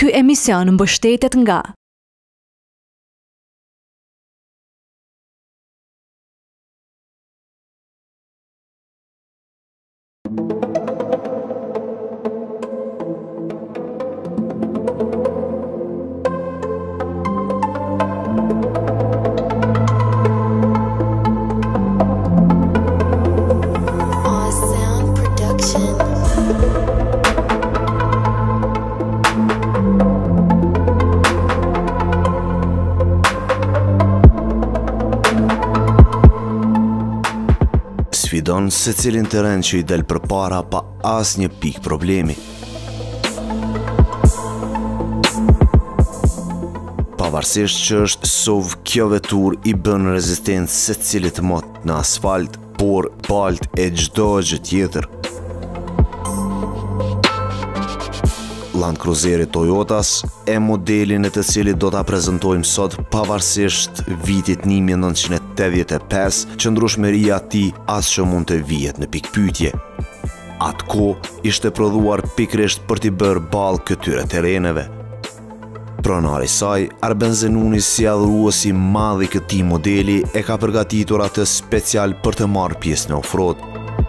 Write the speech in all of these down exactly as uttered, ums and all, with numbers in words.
Ky emision mbështetet nga sfidon se cilin teren që i del përpara pa as një pik problemi. Pavarësisht që është S U V, kjo vetur i bën rezistencë se cilit mot në asfalt, por balt e çdo gjë tjetër. Land Cruiseri Toyotas e modelin e të cilit do ta prezantojmë sot pavarësisht vitit një mijë e nëntëqind e tetëdhjetë e pesë, qëndrueshmëria e tij as që mund të vihet në pikpyetje. Atko ishte prodhuar pikërisht për t'i bërë ballë këtyre terreneve. Pronari i saj, Arben Zenuni, si adhuruesi i madh i këtij modeli, e ka përgatitur atë special për të marrë pjesë në offroad.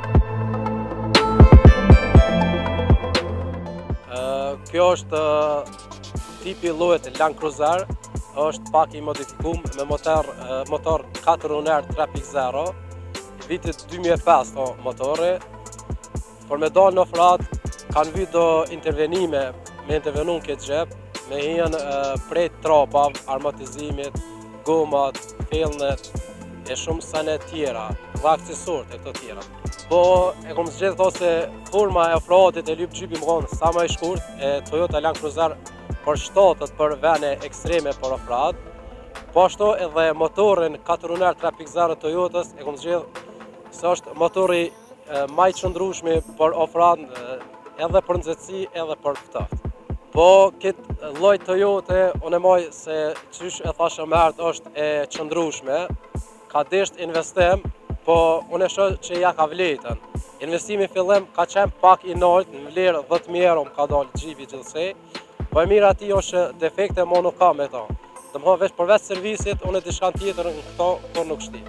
Kjo është tipi llojet e Land Cruiser, është pak i modifikuar me motor motor katër uner tre pikë zero, vitit dy mijë e pesë o motori. Por me dalë në offroad kanë vy do intervenime, me intervenun këtë gjep, me hien prej trapave, armatizimit, gomat, fellnet e shumë sene tjera, dhe aksesorët e këto tjera. Po e kom zgjedhë thosë se forma e offroadit e lyp gjypi më konë sa më i shkurt, e Toyota Land Cruiser përshtatet për vene ekstreme për offroad. Po ashtu edhe motorin katër uner tre pikë zero Toyotas e kom zgjedhë se është motori më i qëndrueshmi për offroad, edhe për nxehtësi edhe për ftoftë. Po këtë lloj Toyota unë e moj se qysh e thashë më herët është e qëndrueshme, ka desht investim, po unë e shoh që ja ka vletën. Investimi fillim ka qenë pak i lartë, në vlerë dhjetë mijë euro më ka dalë gjipi gjithsej, po e mirë ati është që defekte mo nuk ka me ta. Domethënë veç përveç servisit, unë e diçka tjetër në këto, po nuk shti.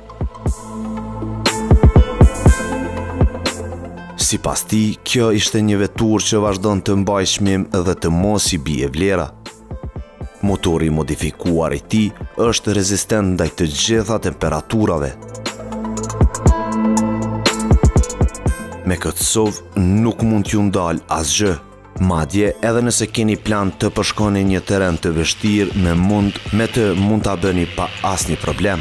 Sipas tij, kjo ishte një vetur që vazhdon të mbajë çmim dhe të mos i bie vlera. Motori modifikuar i tij është rezistent ndaj të gjitha temperaturave. Me këtë S U V nuk mund t'ju ndalë asgjë, madje edhe nëse keni plan të përshkoni një terren të vështirë me mund, me të mund ta bëni pa asnjë problem.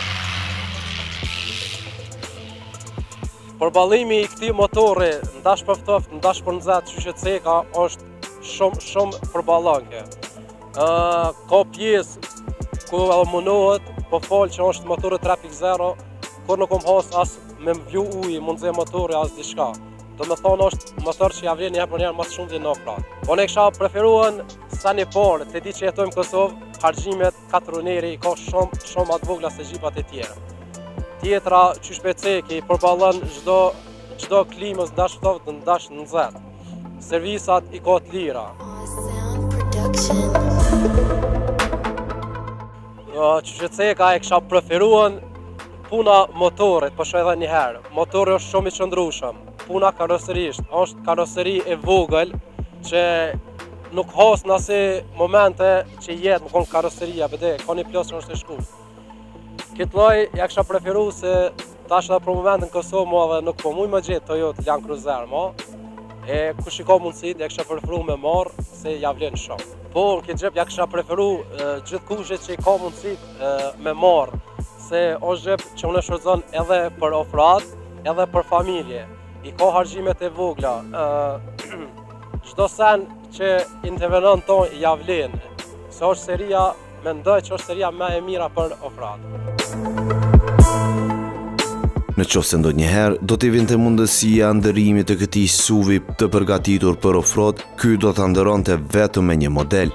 Përballimi i këtij motori ndash për ftoftë, ndash për nxehtë, qysh e ceka është shumë shumë përballonke. Ë ka pjesë ku edhe munohet, po fal që është motori tre pikë zero, kur nuk kom has as me mvlu ujë, mund zë motori as diçka. Do me thonë është motor që ja vjen një herë për njerë mas shumë të në offroad. Unë e kisha preferuar sa një parë, të di që jetojmë në Kosovë, harxhimet katër uneri i ka shumë shumë atë vogla se gjipat e tjera. Tjetra qysh pe ceki përballon çdo çdo klimës ndash ftoftë, ndash nxehtë. Servisat i ka të lira. Qysh e ceka e kisha preferuar puna motorit, po shoh edhe një herë. Motori është shumë i qëndrueshëm. Puna karoserisht, është karoseri e vogël që nuk has në asë momente që jetë më konë karoseria, bëde, ka një plasë që është e shkurt. Këtë lloj ja kisha preferu se tash edhe për momentin në Kosovë mua dhe nuk po muj më gjetë Toyota Land Cruiser ma, e kush i ka mundësit ja kisha preferu me marë se ja vlen shumë. Po në këtë gjep ja kisha preferu gjithë kushet që i ka mundësit me marë, se është gjep që unë e shfrytëzon edhe për offroad, edhe për familje. I ka harxhimet e vogla. Çdo sen që intervenon ton ja vlen. Se është seria, mendoj që është seria më e mira për offroad. Në qoftë se ndonjëherë do t'i vinte mundësia ndërimit të këtij S U V-i të përgatitur për offroad, ky do ta ndëronte vetëm me një model.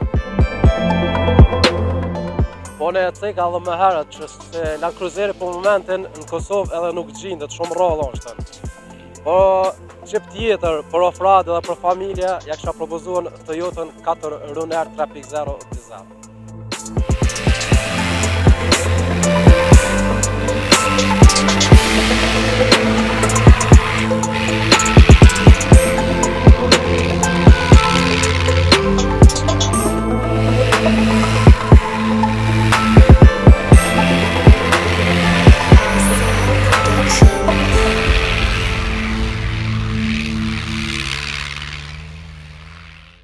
Po ne e ceka edhe më herët që se Land Cruiseri për momentin në Kosovë edhe nuk gjendet, shumë rrallë është. Po Çip tjetër për ofradë dhe për familje, ja kisha propozuar Toyotën katër Runner tre pikë zero diesel.